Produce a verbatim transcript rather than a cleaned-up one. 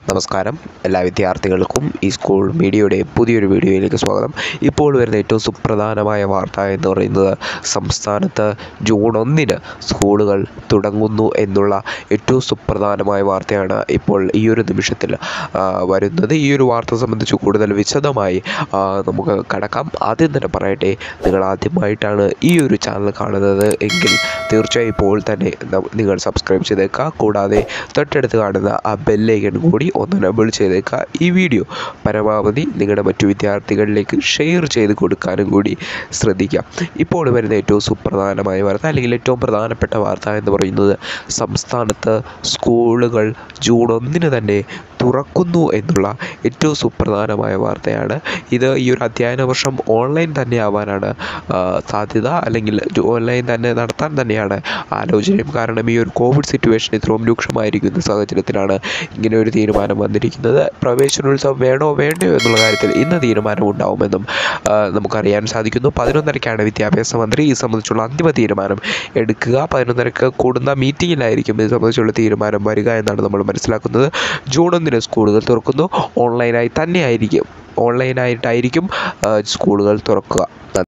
നമസ്കാരം, എല്ലാ വിദ്യാർത്ഥികൾക്കും ഈ സ്കൂൾ മീഡിയയുടെ പുതിയൊരു വീഡിയോയിലേക്ക് സ്വാഗതം. ഇപ്പോൾ വരുന്ന ഏറ്റവും സുപ്രധാനമായ വാർത്ത എന്ന് പറയുന്നത് സംസ്ഥാനത്ത് ജൂൺ ഒന്നിന് സ്കൂളുകൾ തുടങ്ങുന്നു എന്നുള്ള ഏറ്റവും സുപ്രധാനമായ വാർത്തയാണ് ഇപ്പോൾ ഈ ഒരു നിമിഷത്തിൽ വരുന്നത്. ഈ ഒരു വാർത്ത സംബന്ധിച്ച് കൂടുതൽ വിശദമായി നമുക്ക് കടക്കാം. ആദ്യം തന്നെ പറയട്ടെ, നിങ്ങൾ ആദ്യമായിട്ടാണ് ഈ ഒരു ചാനൽ കാണുന്നത് എങ്കിൽ തീർച്ചയായും ഇപ്പോൾ തന്നെ നിങ്ങൾ സബ്സ്ക്രൈബ് ചെയ്തേക്കുക. കൂടാതെ തൊട്ടടുത്ത് കാണുന്ന ആ ബെല്ലൈക്കൺ കൂടി ഒന്ന് എനേബിൾ ചെയ്തേക്കുക. ഈ വീഡിയോ പരമാവധി നിങ്ങളുടെ മറ്റു വിദ്യാർത്ഥികളിലേക്ക് ഷെയർ ചെയ്ത് കൊടുക്കാനും കൂടി ശ്രദ്ധിക്കാം. ഇപ്പോൾ വരുന്ന ഏറ്റവും സുപ്രധാനമായ വാർത്ത അല്ലെങ്കിൽ ഏറ്റവും പ്രധാനപ്പെട്ട വാർത്ത എന്ന് പറയുന്നത് സംസ്ഥാനത്ത് സ്കൂളുകൾ ജൂൺ ഒന്നിന് തന്നെ തുറക്കുന്നു എന്നുള്ള ഏറ്റവും സുപ്രധാനമായ വാർത്തയാണ്. ഇത് ഈ ഒരു അധ്യയന വർഷം ഓൺലൈൻ തന്നെ ആവാനാണ് സാധ്യത, അല്ലെങ്കിൽ ഓൺലൈൻ തന്നെ നടത്താൻ തന്നെയാണ് ആലോചനയും. കാരണം ഈ ഒരു കോവിഡ് സിറ്റുവേഷൻ ഇത്രയും രൂക്ഷമായിരിക്കുന്ന സാഹചര്യത്തിലാണ് ഇങ്ങനെ ഒരു തീരുമാനം വന്നിരിക്കുന്നത്. പ്രവേശനോത്സവം വേണോ വേണ്ടയോ എന്നുള്ള കാര്യത്തിൽ ഇന്ന് തീരുമാനം ഉണ്ടാവുമെന്നും നമുക്കറിയാൻ സാധിക്കുന്നു. പതിനൊന്നരയ്ക്കാണ് വിദ്യാഭ്യാസ മന്ത്രി ഇത് സംബന്ധിച്ചുള്ള അന്തിമ തീരുമാനം എടുക്കുക. പതിനൊന്നരക്ക് കൂടുന്ന മീറ്റിങ്ങിലായിരിക്കും ഇത് സംബന്ധിച്ചുള്ള തീരുമാനം വരിക എന്നാണ് നമ്മൾ മനസ്സിലാക്കുന്നത്. ജൂൺ ഒന്നിന് സ്കൂളുകൾ തുറക്കുന്നു. ഓൺലൈനായി തന്നെയായിരിക്കും ഓൺലൈനായിട്ടായിരിക്കും സ്കൂളുകൾ തുറക്കുക.